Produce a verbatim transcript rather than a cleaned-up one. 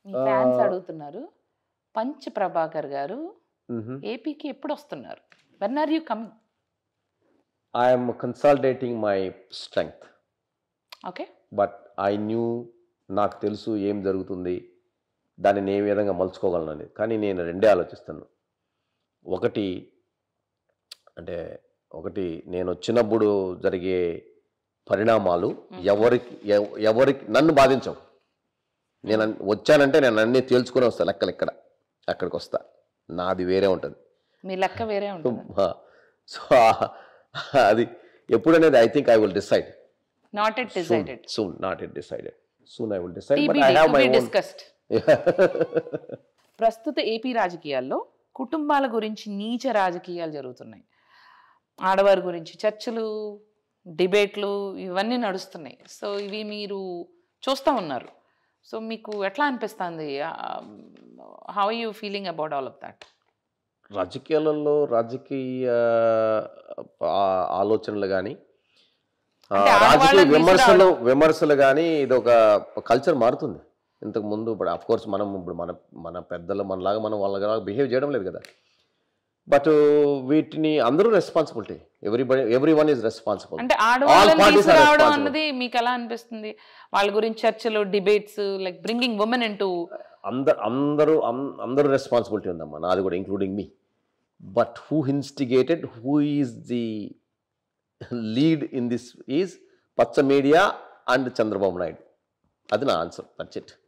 మీ fans అడుగుతున్నారు, punch Prabhakar గారు ఏపీకి ఎప్పుడు వస్తున్నారు? When are you coming? I'm consulting my strength. Okay. But I knew, నాకు తెలుసు ఏం జరుగుతుంది, దాన్ని ఏ విధంగా మలుచుకోగలను. కానీ నేను రెండే ఆలోచిస్తాను. ఒకటి అంటే ఒకటి నేను వచ్చినప్పుడు జరిగే పరిణామాలు ఎవరికి ఎవరికి నన్ను బాధించవు. నేను వచ్చానంటే నేను అన్నీ తేల్చుకుని వస్తాను. లెక్కలు ఇక్కడ అక్కడికి వస్తా, నాది వేరే ఉంటుంది, మీ లెక్క వేరే ఉంటుంది. సో అది ఎప్పుడనేది I think I will decide. Not yet decided. Soon not yet decided. Soon I will decide. But I have my own discussed. ప్రస్తుత ఏపీ రాజకీయాల్లో కుటుంబాల గురించి నీచ రాజకీయాలు జరుగుతున్నాయి. ఆడవారి గురించి చర్చలు, డిబేట్లు ఇవన్నీ నడుస్తున్నాయి. సో ఇవి మీరు చూస్తూ ఉన్నారు. సో మీకు ఎట్లా అనిపిస్తుంది? How are you feeling about all of that? రాజకీయాలలో రాజకీయ ఆలోచనలు కానీ, రాజకీయ విమర్శలు విమర్శలు కానీ ఇది ఒక కల్చర్ మారుతుంది. ఇంతకు ముందు ఇప్పుడు అఫ్ కోర్స్ మనం ఇప్పుడు మన మన పెద్దలు మనలాగా మనం వాళ్ళగా బిహేవ్ చేయడం లేదు కదా. బట్ వీటిని అందరూ responsibility. Everybody every one is responsible. అంటే ఆడవాళ్ళని తీసుకురావడం అన్నది మీకు ఎలా అనిపిస్తుంది? వాళ్ళ గురించి చర్చలు, debates, like bringing women into. అందరు అందరూ అందరూ రెస్పాన్సిబిలిటీ ఉందమ్మా, నాది కూడా including me. But who instigated, who is the lead in this is పచ్చ మీడియా అండ్ చంద్రబాబు నాయుడు. అది నా ఆన్సర్. That's it.